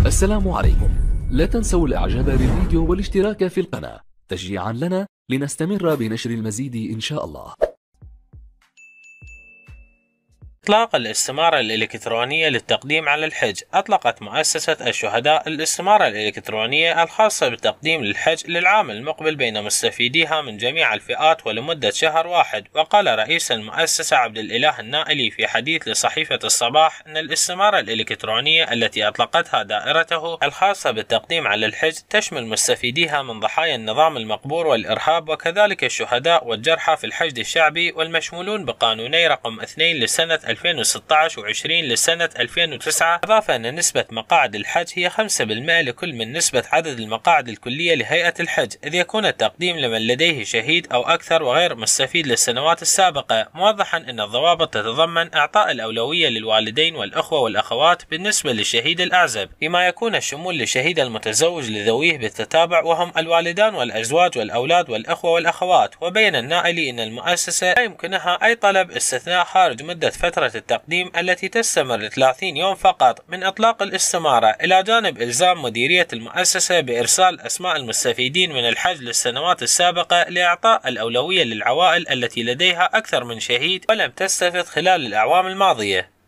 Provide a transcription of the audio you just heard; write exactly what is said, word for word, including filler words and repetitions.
السلام عليكم. لا تنسوا الاعجاب بالفيديو والاشتراك في القناة تشجيعا لنا لنستمر بنشر المزيد ان شاء الله. إطلاق الاستمارة الإلكترونية للتقديم على الحج. أطلقت مؤسسة الشهداء الاستمارة الإلكترونية الخاصة بالتقديم للحج للعام المقبل بين مستفيديها من جميع الفئات ولمدة شهر واحد. وقال رئيس المؤسسة عبد الإله النائلي في حديث لصحيفة الصباح أن الاستمارة الإلكترونية التي أطلقتها دائرته الخاصة بالتقديم على الحج تشمل مستفيديها من ضحايا النظام المقبور والإرهاب وكذلك الشهداء والجرحى في الحشد الشعبي والمشمولون بقانوني رقم اثنين لسنة ألفين وستة عشر وعشرين لسنة ألفين وتسعة. أضاف أن نسبة مقاعد الحج هي خمسة بالمئة لكل من نسبة عدد المقاعد الكلية لهيئة الحج، إذ يكون التقديم لمن لديه شهيد أو أكثر وغير مستفيد للسنوات السابقة، موضحا أن الضوابط تتضمن إعطاء الأولوية للوالدين والأخوة والأخوات بالنسبة للشهيد الأعزب، بما يكون الشمول للشهيد المتزوج لذويه بالتتابع وهم الوالدان والأزواج والأولاد والأخوة والأخوات. وبين النائلي أن المؤسسة لا يمكنها أي طلب استثناء خارج مدة فترة التقديم التي تستمر ثلاثين يوم فقط من إطلاق الاستمارة، إلى جانب إلزام مديرية المؤسسة بإرسال أسماء المستفيدين من الحج للسنوات السابقة لإعطاء الأولوية للعوائل التي لديها أكثر من شهيد ولم تستفد خلال الأعوام الماضية.